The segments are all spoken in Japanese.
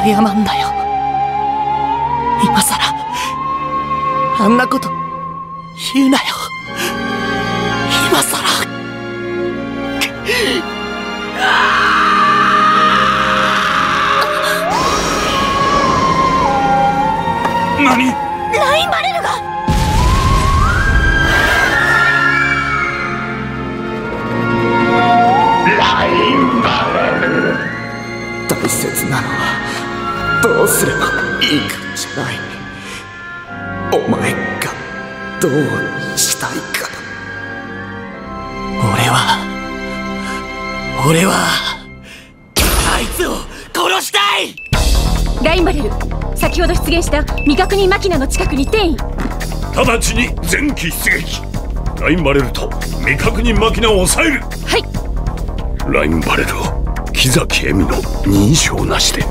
謝んなよ。今さらあんなこと言うなよ。今さら。 何？ ラインバレルが。 ラインバレル。大切なのはどうすればいいかじゃない。お前がどうしたいか。 俺はあいつを殺したい。 ラインバレル、先ほど出現した未確認マキナの近くに転移。 直ちに前期出撃。ラインバレルと未確認マキナを抑える。 はい。 ラインバレルを木崎恵美の認証なしで。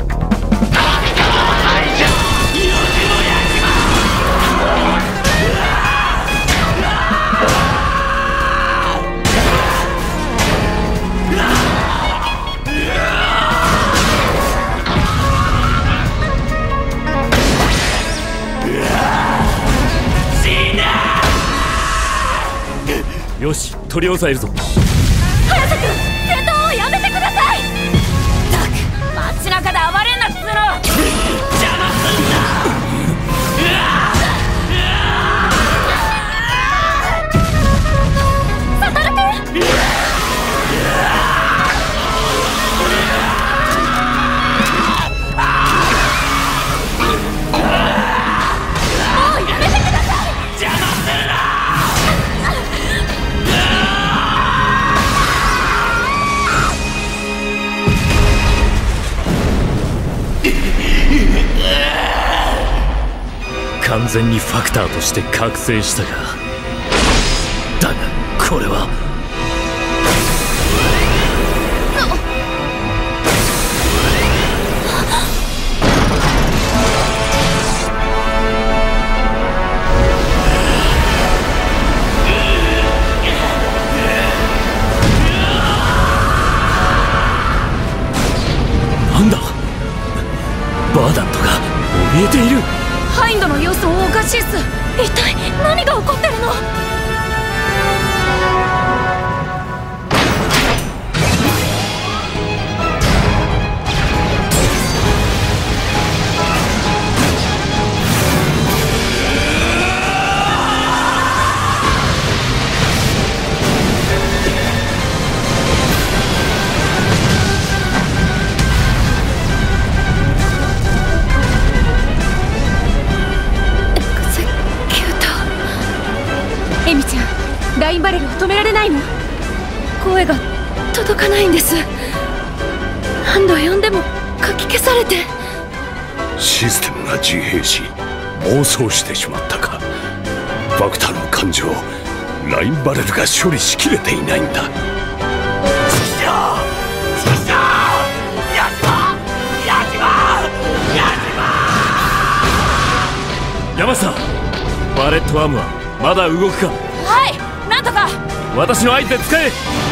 よし、取り押さえるぞ。 早瀬君、戦闘をやめてください。ったく街中で暴れんなっつうの。邪魔すんな。サトル君。 完全にファクターとして覚醒したが、だがこれはなんだ。バーダントが怯えている。 ハインドの様子もおかしいっす。一体何が起こってるの？エミちゃん、ラインバレルを止められないの？声が届かないんです。何度呼んでもかき消されて。 システムが自閉し妄想してしまったか。バクターの感情をラインバレルが処理しきれていないんだ。山下、バレットアームはまだ動くか？ はい、なんとか。 私の合図で使え。